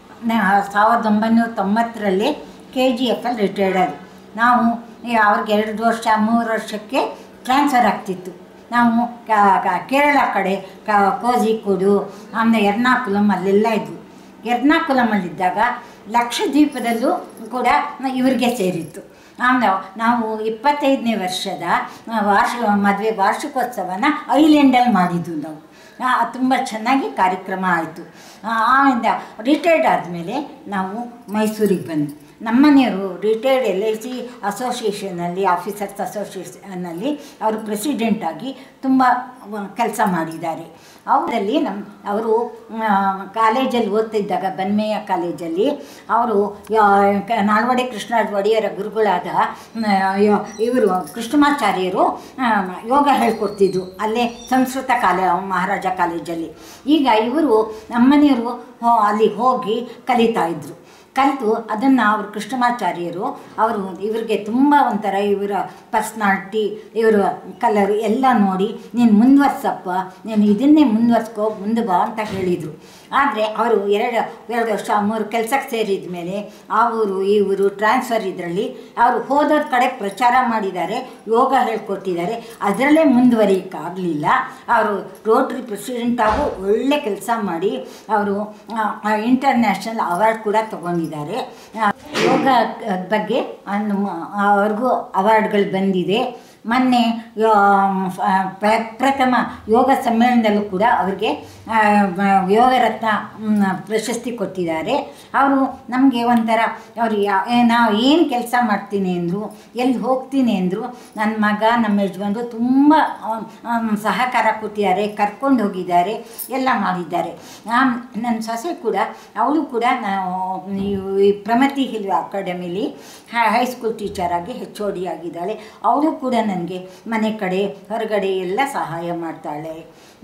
1990ರಲ್ಲಿ KGFಲ್ಲಿ ರಿಟೈರ್ಡ್ ಆದರು. ನಾವು ಅವ್ರಿಗೆ 2 ವರ್ಷ 3 ವರ್ಷಕ್ಕೆ ಟ್ರಾನ್ಸ್ಫರ್ ಆಗ್ತಿತ್ತು. ನಾವು ಕೇರಳ ಕಡೆ ಕೋಝಿಕೋಡು ಆಮೇಲೆ ಎರ್ನಾಕುಲಂ ಅಲ್ಲೆಲ್ಲ ಇದ್ವು. ಎರ್ನಾಕುಲಮಲ್ಲಿದ್ದಾಗ ಲಕ್ಷದ್ವೀಪದಲ್ಲೂ ಕೂಡ ಇವರಿಗೆ ಸೇರಿತ್ತು. ಆಮೇಲೆ ನಾವು 25ನೇ ವರ್ಷದ ಮದುವೆ ವಾರ್ಷಿಕೋತ್ಸವನ ಐಲ್ಯಾಂಡಲ್ಲಿ ಮಾಡಿದ್ದು. ನಾವು ತುಂಬ ಚೆನ್ನಾಗಿ ಕಾರ್ಯಕ್ರಮ ಆಯಿತು. ಆಮೇಲೆ ರಿಟೈರ್ಡ್ ಆದಮೇಲೆ ನಾವು ಮೈಸೂರಿಗೆ ಬಂದ್ವಿ. ನಮ್ಮನೆಯವರು ರಿಟೈರ್ಡ್ LIC ಅಸೋಸಿಯೇಷನಲ್ಲಿ ಆಫೀಸರ್ಸ್ ಅಸೋಸಿಯೇಷನ್ನಲ್ಲಿ ಅವರು ಪ್ರೆಸಿಡೆಂಟಾಗಿ ತುಂಬ ಕೆಲಸ ಮಾಡಿದ್ದಾರೆ. ಅವರಲ್ಲಿ ಅವರು ಕಾಲೇಜಲ್ಲಿ ಓದ್ತಿದ್ದಾಗ ಬನ್ಮೇಯ ಕಾಲೇಜಲ್ಲಿ ಅವರು ನಾಲ್ವಡಿ ಕೃಷ್ಣರಾಜ ಒಡೆಯರ ಗುರುಗಳಾದ ಇವರು ಕೃಷ್ಣಮಾಚಾರ್ಯರು ಯೋಗ ಹೇಳ್ಕೊಡ್ತಿದ್ರು ಅಲ್ಲೇ ಸಂಸ್ಕೃತ ಮಹಾರಾಜ ಕಾಲೇಜಲ್ಲಿ. ಈಗ ಇವರು ನಮ್ಮನೆಯವರು ಅಲ್ಲಿ ಹೋಗಿ ಕಲಿತಾಯಿದ್ರು. ಕಲಿತು ಅದನ್ನು ಅವರು ಕೃಷ್ಣಮಾಚಾರ್ಯರು ಅವರು ಇವರಿಗೆ ತುಂಬ ಒಂಥರ ಇವರ ಪರ್ಸ್ನಾಲಿಟಿ ಇವರ ಕಲರು ಎಲ್ಲ ನೋಡಿ ನೀನು ಮುಂದುವರ್ಸಪ್ಪ, ನೀನು ಇದನ್ನೇ ಮುಂದುವರ್ಸ್ಕೋ, ಮುಂದೆ ಬಾ ಅಂತ ಹೇಳಿದರು. ಆದರೆ ಅವರು ಎರಡು ವರ್ಷ 3 ಕೆಲಸಕ್ಕೆ ಸೇರಿದ ಮೇಲೆ ಆ ಊರು ಈ ಊರು ಟ್ರಾನ್ಸ್ಫರ್ ಇದರಲ್ಲಿ ಅವರು ಹೋದೋದ ಕಡೆ ಪ್ರಚಾರ ಮಾಡಿದ್ದಾರೆ, ಯೋಗ ಹೇಳ್ಕೊಟ್ಟಿದ್ದಾರೆ. ಅದರಲ್ಲೇ ಮುಂದುವರಿಯೋಕ್ಕಾಗಲಿಲ್ಲ. ಅವರು ರೋಟ್ರಿ ಪ್ರೆಸಿಡೆಂಟಾಗೂ ಒಳ್ಳೆ ಕೆಲಸ ಮಾಡಿ ಅವರು ಇಂಟರ್ನ್ಯಾಷನಲ್ ಅವಾರ್ಡ್ ಕೂಡ ತಗೊಂಡಿದ್ದಾರೆ. ಯೋಗ ಬಗ್ಗೆ ಅವ್ರಿಗೂ ಅವಾರ್ಡ್ಗಳು ಬಂದಿದೆ. ಮೊನ್ನೆ ಪ್ರಥಮ ಯೋಗ ಸಮ್ಮೇಳನದಲ್ಲೂ ಕೂಡ ಅವರಿಗೆ ಯೋಗರತ್ನ ಪ್ರಶಸ್ತಿ ಕೊಟ್ಟಿದ್ದಾರೆ. ಅವರು ನಮಗೆ ಒಂಥರ ಅವರು ನಾವು ಏನು ಕೆಲಸ ಮಾಡ್ತೀನಿ ಅಂದರು, ಎಲ್ಲಿ ಹೋಗ್ತೀನಿ ಅಂದರು, ನನ್ನ ಮಗ ನಮ್ಮ ಯಜಮಾನರು ತುಂಬ ಸಹಕಾರ ಕೊಟ್ಟಿದ್ದಾರೆ, ಕರ್ಕೊಂಡು ಹೋಗಿದ್ದಾರೆ, ಎಲ್ಲ ಮಾಡಿದ್ದಾರೆ. ನನ್ನ ಸೊಸೆ ಕೂಡ ಅವಳು ಕೂಡ ಈ ಪ್ರಮತಿ ಹಿಲ್ ಅಕಾಡೆಮಿಲಿ ಹೈಸ್ಕೂಲ್ ಟೀಚರಾಗಿ HOD ಆಗಿದ್ದಾಳೆ. ಅವಳು ಕೂಡ ನನಗೆ ಮನೆ ಕಡೆ ಹೊರಗಡೆ ಎಲ್ಲ ಸಹಾಯ ಮಾಡ್ತಾಳೆ.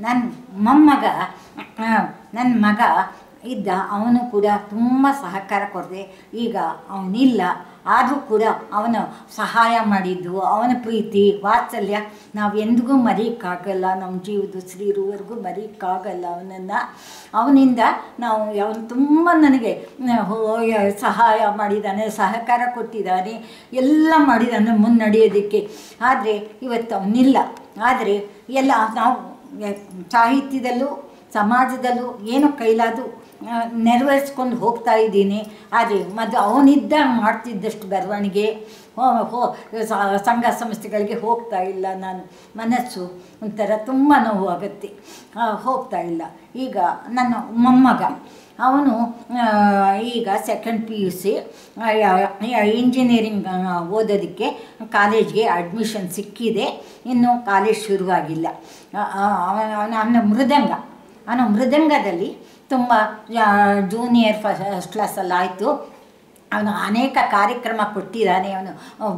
ನನ್ನ ಮಗ ಇದ್ದ, ಅವನು ಕೂಡ ತುಂಬ ಸಹಕಾರ ಕೊಡದೆ, ಈಗ ಅವನಿಲ್ಲ. ಆದರೂ ಕೂಡ ಅವನು ಸಹಾಯ ಮಾಡಿದ್ದು, ಅವನ ಪ್ರೀತಿ ವಾತ್ಸಲ್ಯ ನಾವು ಎಂದಿಗೂ ಮರೆಯೋಕ್ಕಾಗಲ್ಲ. ನಮ್ಮ ಜೀವದ ಶ್ರೀರುವರೆಗೂ ಮರೆಯೋಕ್ಕಾಗಲ್ಲ ಅವನನ್ನು. ಅವನಿಂದ ಅವನು ತುಂಬ ನನಗೆ ಸಹಾಯ ಮಾಡಿದ್ದಾನೆ, ಸಹಕಾರ ಕೊಟ್ಟಿದ್ದಾನೆ, ಎಲ್ಲ ಮಾಡಿದ್ದಾನೆ ಮುನ್ನಡೆಯೋದಕ್ಕೆ. ಆದರೆ ಇವತ್ತು ಅವನಿಲ್ಲ. ಆದರೆ ಎಲ್ಲ ನಾವು ಸಾಹಿತ್ಯದಲ್ಲೂ ಸಮಾಜದಲ್ಲೂ ಏನೋ ಕೈಲಾದು ನೆರವೇರಿಸ್ಕೊಂಡು ಹೋಗ್ತಾ ಇದ್ದೀನಿ. ಆದರೆ ಅವನಿದ್ದ ಮಾಡ್ತಿದ್ದಷ್ಟು ಬರವಣಿಗೆ ಸಂಘ ಸಂಸ್ಥೆಗಳಿಗೆ ಹೋಗ್ತಾ ಇಲ್ಲ. ನಾನು ಮನಸ್ಸು ಒಂಥರ ತುಂಬ ನೋವು ಆಗುತ್ತೆ, ಹೋಗ್ತಾ ಇಲ್ಲ. ಈಗ ನನ್ನ ಮೊಮ್ಮಗ ಅವನು ಈಗ 2nd PUC ಇಂಜಿನಿಯರಿಂಗ್ ಓದೋದಕ್ಕೆ ಕಾಲೇಜ್ಗೆ ಅಡ್ಮಿಷನ್ ಸಿಕ್ಕಿದೆ. ಇನ್ನೂ ಕಾಲೇಜ್ ಶುರುವಾಗಿಲ್ಲ. ಅವನ ಮೃದಂಗದಲ್ಲಿ ತುಂಬ ಜೂನಿಯರ್ ಫಸ್ಟ್ ಕ್ಲಾಸಲ್ಲಿ ಆಯಿತು. ಅವನು ಅನೇಕ ಕಾರ್ಯಕ್ರಮ ಕೊಟ್ಟಿದ್ದಾನೆ. ಅವನು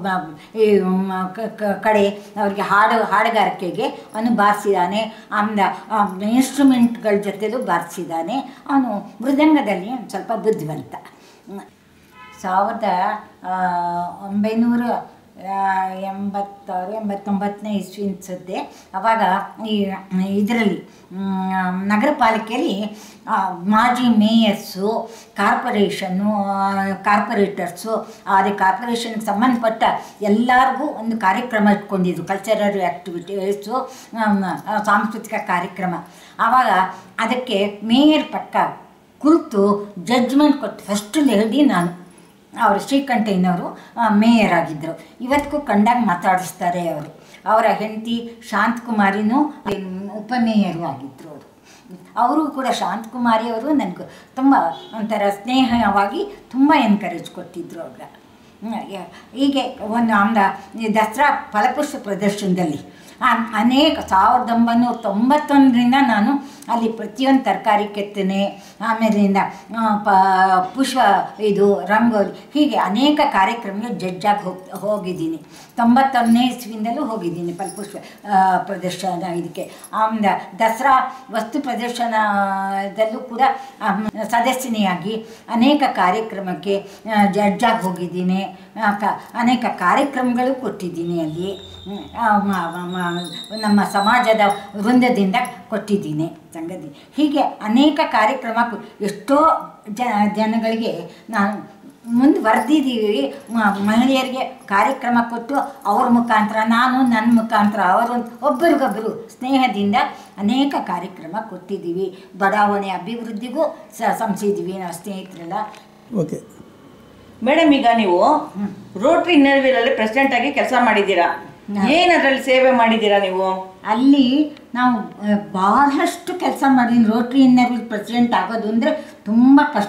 ಕಡೆ ಅವರಿಗೆ ಹಾಡುಗಾರಿಕೆಗೆ ಅವನು ಬಾರಿಸಿದ್ದಾನೆ. ಇನ್ಸ್ಟ್ರೂಮೆಂಟ್ಗಳ ಜೊತೆಲೂ ಬಾರಿಸಿದ್ದಾನೆ. ಅವನು ಮೃದಂಗದಲ್ಲಿ ಸ್ವಲ್ಪ ಬುದ್ಧಿವಂತ. 1986-89 ಇಸ್ವಿ ಅನಿಸುತ್ತೆ. ಆವಾಗ ಇದರಲ್ಲಿ ನಗರ ಪಾಲಿಕೆಯಲ್ಲಿ ಮಾಜಿ ಮೇಯರ್ಸು, ಕಾರ್ಪೊರೇಟರ್ಸು, ಅದೇ ಕಾರ್ಪೊರೇಷನ್ಗೆ ಸಂಬಂಧಪಟ್ಟ ಎಲ್ಲರಿಗೂ ಒಂದು ಕಾರ್ಯಕ್ರಮ ಇಟ್ಕೊಂಡಿದ್ರು, ಕಲ್ಚರಲ್ ಆ್ಯಕ್ಟಿವಿಟೀಸು, ಸಾಂಸ್ಕೃತಿಕ ಕಾರ್ಯಕ್ರಮ. ಆವಾಗ ಅದಕ್ಕೆ ಮೇಯರ್ ಪಕ್ಕ ಕುಳಿತು ಜಡ್ಜ್ಮೆಂಟ್ ಕೊಟ್ಟು ಫಸ್ಟ್ ಲೇಡಿ ನಾನು. ಅವರು ಶ್ರೀಕಂಠಯ್ಯನವರು ಮೇಯರ್ ಆಗಿದ್ದರು. ಇವತ್ತಿಗೂ ಕಂಡಾಗ ಮಾತಾಡಿಸ್ತಾರೆ ಅವರು. ಅವರ ಹೆಂಡತಿ ಶಾಂತಕುಮಾರಿನೂ ಉಪಮೇಯರು ಆಗಿದ್ದರು. ಅವರು ಕೂಡ ಶಾಂತಕುಮಾರಿಯವರು ನನಗೂ ತುಂಬ ಒಂಥರ ಸ್ನೇಹವಾಗಿ ತುಂಬ ಎನ್ಕರೇಜ್ ಕೊಟ್ಟಿದ್ದರು ಅವ್ರಿಗೆ. ಹೀಗೆ ಒಂದು ದಸರಾ ಫಲಪುಷ್ಪ ಪ್ರದರ್ಶನದಲ್ಲಿ ಅನೇಕ 1991ರಿಂದ ನಾನು ಅಲ್ಲಿ ಪ್ರತಿಯೊಂದು ತರಕಾರಿ ಕೆತ್ತನೆ, ಆಮೇಲಿಂದ ಪುಷ್ಪ ಇದು ರಂಗೋಲಿ, ಹೀಗೆ ಅನೇಕ ಕಾರ್ಯಕ್ರಮಕ್ಕೆ ಜಡ್ಜಾಗಿ ಹೋಗಿದ್ದೀನಿ. 91ನೇ ಇಸ್ವಿಯಿಂದಲೂ ಹೋಗಿದ್ದೀನಿ ಫಲಪುಷ್ಪ ಪ್ರದರ್ಶನ ಇದಕ್ಕೆ. ಆಮೇಲೆ ದಸರಾ ವಸ್ತು ಪ್ರದರ್ಶನದಲ್ಲೂ ಕೂಡ ಸದಸ್ಯನಿಯಾಗಿ ಅನೇಕ ಕಾರ್ಯಕ್ರಮಕ್ಕೆ ಜಡ್ಜಾಗಿ ಹೋಗಿದ್ದೀನಿ. ಅನೇಕ ಕಾರ್ಯಕ್ರಮಗಳು ಕೊಟ್ಟಿದ್ದೀನಿ ಅಲ್ಲಿ. ನಮ್ಮ ಸಮಾಜದ ವೃಂದದಿಂದ ಕೊಟ್ಟಿದ್ದೀನಿ ಸಂಗತಿ. ಹೀಗೆ ಅನೇಕ ಕಾರ್ಯಕ್ರಮ ಎಷ್ಟೋ ಜನಗಳಿಗೆ ನಾನು ಮುಂದುವರೆದಿದ್ದೀವಿ. ಮಹಿಳೆಯರಿಗೆ ಕಾರ್ಯಕ್ರಮ ಕೊಟ್ಟು ಅವ್ರ ಮುಖಾಂತರ ನಾನು, ನನ್ನ ಮುಖಾಂತರ ಅವರು ಒಬ್ಬರಿಗೊಬ್ಬರು ಸ್ನೇಹದಿಂದ ಅನೇಕ ಕಾರ್ಯಕ್ರಮ ಕೊಟ್ಟಿದ್ದೀವಿ. ಬಡಾವಣೆ ಅಭಿವೃದ್ಧಿಗೂ ಸಂಸಿದ್ದೀವಿ ನಾವು ಸ್ನೇಹಿತರೆಲ್ಲ. ಓಕೆ ಮೇಡಮ್, ಈಗ ನೀವು ರೋಟ್ರಿ ಇನ್ನರ್ವೀಲಲ್ಲಿ ಪ್ರೆಸಿಡೆಂಟ್ ಆಗಿ ಕೆಲಸ ಮಾಡಿದ್ದೀರಾ. ಏನು ಅದರಲ್ಲಿ ಸೇವೆ ಮಾಡಿದ್ದೀರಾ ನೀವು? ಅಲ್ಲಿ ನಾವು ಬಹಳಷ್ಟು ಕೆಲಸ ಮಾಡಿದ್ದೀನಿ. ರೋಟ್ರಿ ಇನ್ನರ್ವೀಲ್ ಪ್ರೆಸಿಡೆಂಟ್ ಆಗೋದು ಅಂದರೆ ತುಂಬ ಕಷ್ಟ.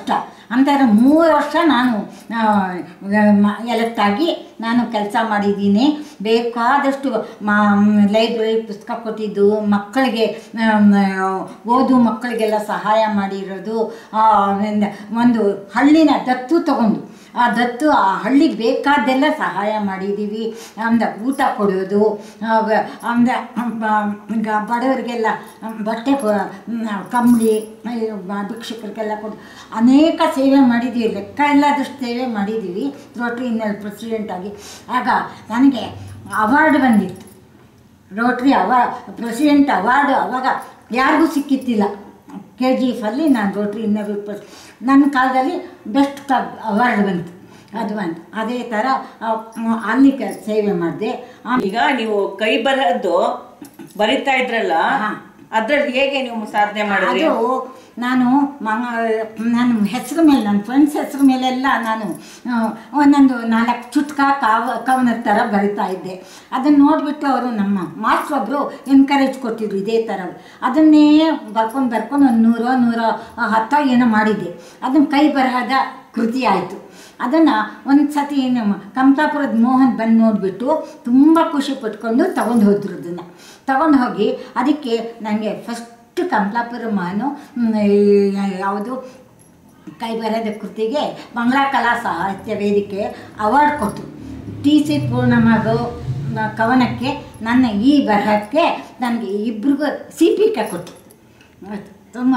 ಅಂತಾರೆ 3 ವರ್ಷ ನಾನು ಎಲೆಕ್ಟಾಗಿ ನಾನು ಕೆಲಸ ಮಾಡಿದ್ದೀನಿ. ಬೇಕಾದಷ್ಟು ಲೈಬ್ರರಿ ಪುಸ್ತಕ ಕೊಟ್ಟಿದ್ದು, ಮಕ್ಕಳಿಗೆ ಓದು ಮಕ್ಕಳಿಗೆಲ್ಲ ಸಹಾಯ ಮಾಡಿರೋದು. ಒಂದು ಹಳ್ಳಿನ ದತ್ತು ತಗೊಂಡು ಆ ಹಳ್ಳಿಗೆ ಬೇಕಾದ್ದೆಲ್ಲ ಸಹಾಯ ಮಾಡಿದ್ದೀವಿ. ಅಂದರೆ ಊಟ ಕೊಡೋದು, ಅಂದರೆ ಬಡವರಿಗೆಲ್ಲ ಬಟ್ಟೆ ಕಂಬಳಿ ಭಿಕ್ಷುಕರಿಗೆಲ್ಲ ಕೊಡು ಅನೇಕ ಸೇವೆ ಮಾಡಿದ್ದೀವಿ. ಲೆಕ್ಕ ಇಲ್ಲದಷ್ಟು ಸೇವೆ ಮಾಡಿದ್ದೀವಿ ರೋಟ್ರಿ ಇನ್ನಲ್ಲಿ ಪ್ರೆಸಿಡೆಂಟಾಗಿ. ಆಗ ನನಗೆ ಅವಾರ್ಡ್ ಬಂದಿತ್ತು, ರೋಟ್ರಿ ಪ್ರೆಸಿಡೆಂಟ್ ಅವಾರ್ಡು. ಅವಾಗ ಯಾರಿಗೂ ಸಿಕ್ಕಿತ್ತಿಲ್ಲ. KGF ನಾನು ರೋಟ್ರಿ ಇನ್ನರ್ ನನ್ನ ಕಾಲದಲ್ಲಿ ಬೆಸ್ಟ್ ಕ್ಲಬ್ ಅವಾರ್ಡ್ ಬಂತು, ಅದು ಬಂತು. ಅದೇ ಥರ ಅಲ್ಲಿ ಸೇವೆ ಮಾಡಿದೆ. ಈಗ ನೀವು ಕೈ ಬರದ್ದು ಬರಿತಾ ಇದ್ರಲ್ಲ, ಅದ್ರಲ್ಲಿ ಹೇಗೆ ನೀವು ಸಾಧನೆ ಮಾಡಿದ್ರಿ? ಅದು ನಾನು ನನ್ನ ಹೆಸರು ಮೇಲೆ, ನನ್ನ ಫ್ರೆಂಡ್ಸ್ ಹೆಸರು ಮೇಲೆಲ್ಲ ನಾನು ಒಂದೊಂದು 4 ಚುಟ್ಕ ಕವನದ ಥರ ಬರಿತಾ ಇದ್ದೆ. ಅದನ್ನು ನೋಡಿಬಿಟ್ಟು ಅವರು ನಮ್ಮ ಮಾಸ್ಟ್ರ್ ಒಬ್ಬರು ಎನ್ಕರೇಜ್ ಕೊಟ್ಟಿದ್ರು ಇದೇ ಥರ. ಅದನ್ನೇ ಬರ್ಕೊಂಡು ಒಂದು 100-110 ಏನೋ ಮಾಡಿದ್ದೆ. ಅದನ್ನು ಕೈ ಬರಹದ ಕೃತಿ ಆಯಿತು. ಅದನ್ನು ಒಂದು ಸತಿ ನಮ್ಮ ಕಮಲಾಪುರದ ಮೋಹನ್ ಬಂದು ನೋಡಿಬಿಟ್ಟು ತುಂಬ ಖುಷಿ ಪಟ್ಕೊಂಡು ತಗೊಂಡು ಹೋದ್ರು. ಅದನ್ನು ತಗೊಂಡು ಹೋಗಿ ಅದಕ್ಕೆ ನನಗೆ ಫಸ್ಟ್ ಕಮಲಾಪುರ ಮೋಹನು ಯಾವುದು ಕೈ ಬರೆದ ಕೃತಿಗೆ ಮಂಗಳಾ ಕಲಾ ಸಾಹಿತ್ಯ ವೇದಿಕೆ ಅವಾರ್ಡ್ ಕೊಟ್ಟರು. TC ಪೂರ್ಣಮಗು ಕವನಕ್ಕೆ, ನನ್ನ ಈ ಬರಹಕ್ಕೆ ನನಗೆ ಇಬ್ಬರಿಗೂ CPK ಕೊಟ್ಟರು. ತುಂಬ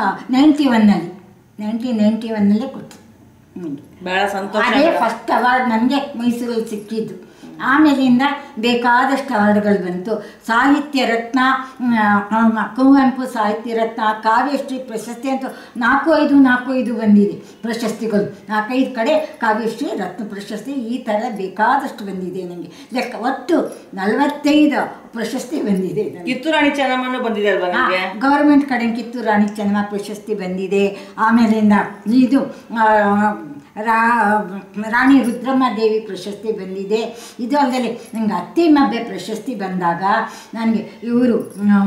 1991 ಕೊಟ್ಟರು. ಬಹಳ ಸಂತೋಷ. ಅದೇ ಫಸ್ಟ್ ಅವಾರ್ಡ್ ನನಗೆ ಮೈಸೂರಲ್ಲಿ ಸಿಕ್ಕಿದ್ದು. ಆಮೇಲಿಂದ ಬೇಕಾದಷ್ಟು ಅವಾರ್ಡ್ಗಳು ಬಂತು. ಸಾಹಿತ್ಯ ರತ್ನ, ಕುವೆಂಪು ಸಾಹಿತ್ಯ ರತ್ನ, ಕಾವ್ಯಶ್ರೀ ಪ್ರಶಸ್ತಿ ಅಂತೂ 4-5 ಬಂದಿದೆ ಪ್ರಶಸ್ತಿಗಳು. 4-5 ಕಡೆ ಕಾವ್ಯಶ್ರೀ ರತ್ನ ಪ್ರಶಸ್ತಿ ಈ ಥರ ಬೇಕಾದಷ್ಟು ಬಂದಿದೆ ನನಗೆ. ಲೆಕ್ಕ ಒಟ್ಟು 45 ಪ್ರಶಸ್ತಿ ಬಂದಿದೆ. ಕಿತ್ತೂರು ರಾಣಿ ಚೆನ್ನಮ್ಮನೂ ಬಂದಿದೆ ಅಲ್ವಾ ನಿಮಗೆ? ಗೌರ್ಮೆಂಟ್ ಕಡೆ ಕಿತ್ತೂರು ರಾಣಿ ಚೆನ್ನಮ್ಮ ಪ್ರಶಸ್ತಿ ಬಂದಿದೆ. ಆಮೇಲಿಂದ ಇದು ರಾಣಿ ರುದ್ರಮ್ಮ ದೇವಿ ಪ್ರಶಸ್ತಿ ಬಂದಿದೆ. ಇದು ಅಲ್ಲದೆ ನನಗೆ ಅತ್ತಿಮಬ್ಬೆ ಪ್ರಶಸ್ತಿ ಬಂದಾಗ ನನಗೆ ಇವರು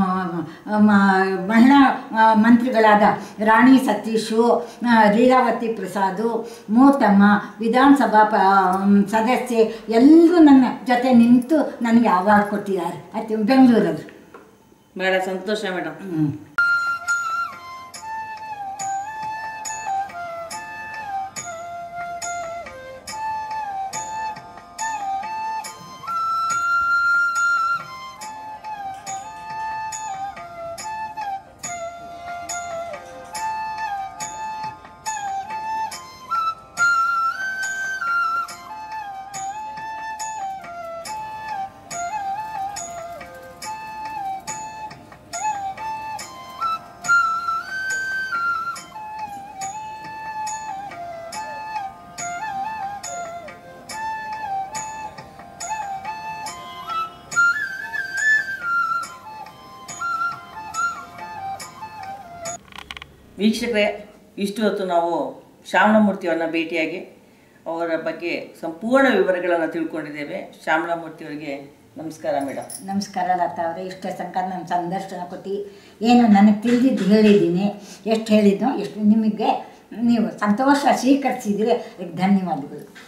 ಮಹಿಳಾ ಮಂತ್ರಿಗಳಾದ ರಾಣಿ ಸತೀಶು, ಲೀಲಾವತಿ ಪ್ರಸಾದು, ಮೂತಮ್ಮ, ವಿಧಾನಸಭಾ ಸದಸ್ಯೆ ಎಲ್ಲರೂ ನನ್ನ ಜೊತೆ ನಿಂತು ನನಗೆ ಅವಾರ್ಡ್ ಕೊಟ್ಟಿದ್ದಾರೆ ಬೆಂಗಳೂರಲ್ಲಿ. ಬಹಳ ಸಂತೋಷ ಮೇಡಮ್. ವೀಕ್ಷಕರೇ, ಇಷ್ಟು ಹೊತ್ತು ನಾವು ಶ್ಯಾಮಲಾಮೂರ್ತಿಯವರನ್ನ ಭೇಟಿಯಾಗಿ ಅವರ ಬಗ್ಗೆ ಸಂಪೂರ್ಣ ವಿವರಗಳನ್ನು ತಿಳ್ಕೊಂಡಿದ್ದೇವೆ. ಶ್ಯಾಮಲಾಮೂರ್ತಿಯವರಿಗೆ ನಮಸ್ಕಾರ ಮೇಡಮ್. ನಮಸ್ಕಾರ ಲತಾ ಅವರೇ. ಇಷ್ಟೇ ತನಕ ನನ್ನ ಸಂದರ್ಶನ ಕೊಟ್ಟು ಏನು ನನಗೆ ತಿಳಿದಿದ್ದು ಹೇಳಿದ್ದೀನಿ. ಎಷ್ಟು ಹೇಳಿದ್ದು ಎಷ್ಟು ನಿಮಗೆ ನೀವು ಸಂತೋಷ ಸ್ವೀಕರಿಸಿದರೆ ಧನ್ಯವಾದಗಳು.